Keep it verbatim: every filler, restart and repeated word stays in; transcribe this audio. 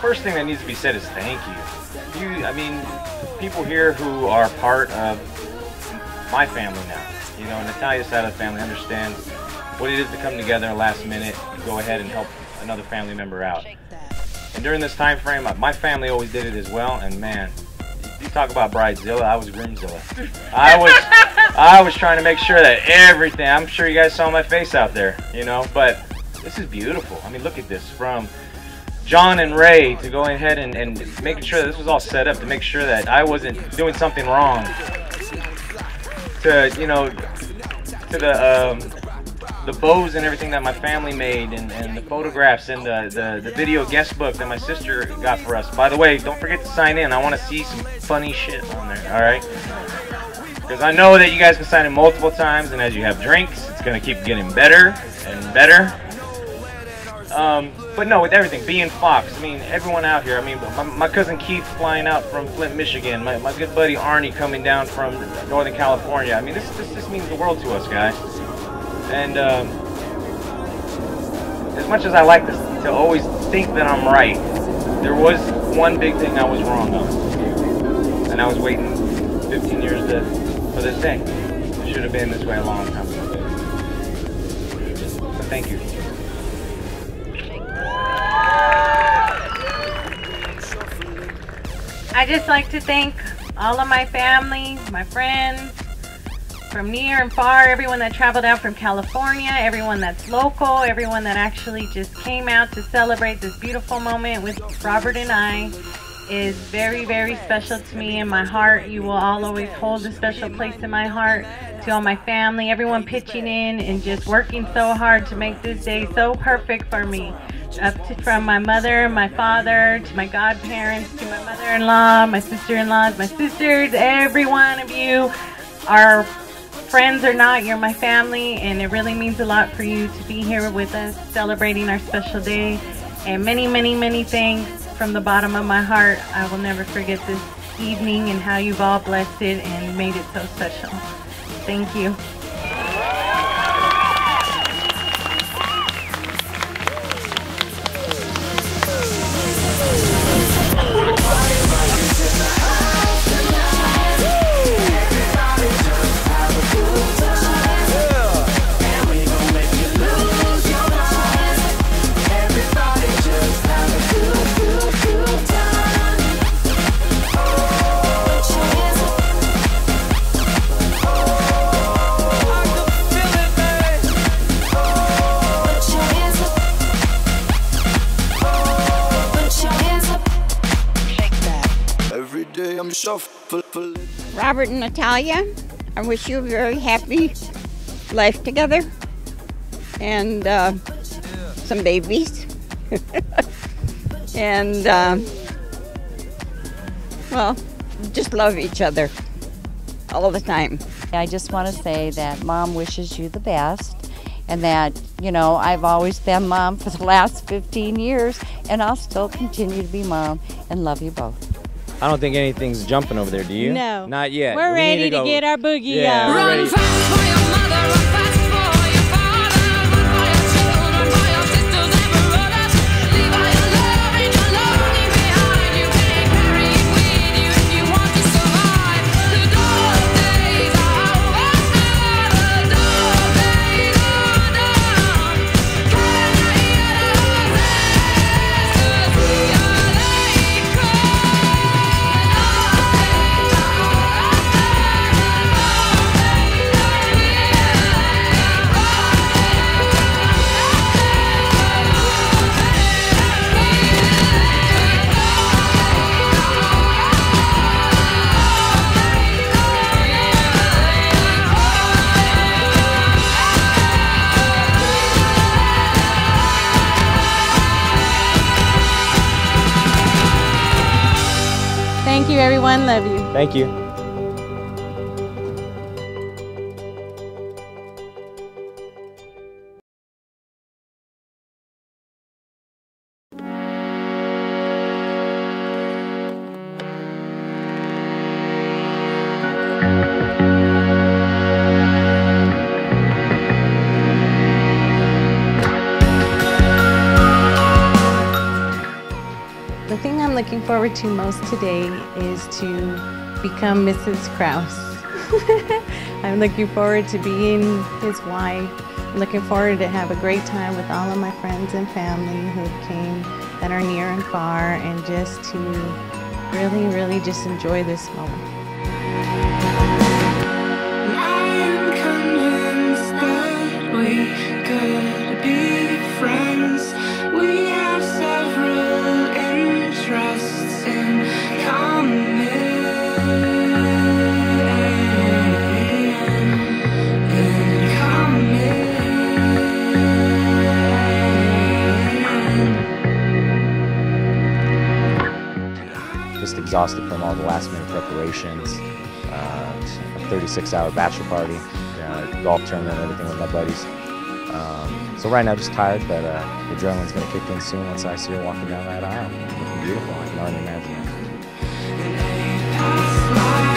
first thing that needs to be said is thank you. You, I mean, people here who are part of my family now, you know, Natalia's side of the family understands what it is to come together at last minute and go ahead and help another family member out. And during this time frame, my family always did it as well, and man, you talk about Bridezilla, I was Groomzilla. I was, I was trying to make sure that everything, I'm sure you guys saw my face out there, you know, but this is beautiful. I mean, look at this, from John and Ray to go ahead and, and making sure that this was all set up to make sure that I wasn't doing something wrong, to, you know, to the, um, the bows and everything that my family made, and, and the photographs and the, the, the video guest book that my sister got for us. By the way, don't forget to sign in. I want to see some funny shit on there, alright? Because I know that you guys can sign in multiple times, and as you have drinks, it's going to keep getting better and better. Um, but no, with everything, being Fox, I mean, everyone out here, I mean, my, my cousin Keith flying out from Flint, Michigan, my, my good buddy Arnie coming down from Northern California. I mean, this, this, this means the world to us, guys. And um, as much as I like to, to always think that I'm right, there was one big thing I was wrong on. And I was waiting fifteen years to, for this day. It should have been this way a long time ago. So thank you. I just like to thank all of my family, my friends, from near and far, everyone that traveled out from California, everyone that's local, everyone that actually just came out to celebrate this beautiful moment with Robert and I is very, very special to me in my heart. You will all always hold a special place in my heart. To all my family, everyone pitching in and just working so hard to make this day so perfect for me. Up to, from my mother, my father, to my godparents, to my mother-in-law, my sister-in-laws, my sisters, every one of you are friends or not, you're my family, and it really means a lot for you to be here with us celebrating our special day. And many, many, many thanks from the bottom of my heart. I will never forget this evening and how you've all blessed it and made it so special. Thank you. Robert and Natalia, I wish you a very happy life together and uh, some babies. And, uh, well, just love each other all the time. I just want to say that Mom wishes you the best, and that, you know, I've always been Mom for the last fifteen years, and I'll still continue to be Mom and love you both. I don't think anything's jumping over there, do you? No. Not yet. We're we ready to, to get our boogie yeah, on. We're ready. Run fast for your mother, run fast for your father, run for your children, for your sisters and brothers. Leave all your love and your longing behind. You can't carry it with you if you want to survive. The dark days are over, the dark days are done. Can I hear the voices as we are late call? Thank you, everyone. Love you. Thank you. The thing I'm looking forward to most today is to become Missus Krause. I'm looking forward to being his wife. I'm looking forward to have a great time with all of my friends and family who came that are near and far, and just to really, really just enjoy this moment. I am convinced that we could be friends. We have several interests in common. In common. Just exhausted from all the last minute preparations, uh, a thirty-six hour bachelor party, uh, golf tournament, everything with my buddies. Um, so right now just tired, but uh, the adrenaline's going to kick in soon once I see her walking down that aisle. Looking beautiful, I can already imagine it. Past lives.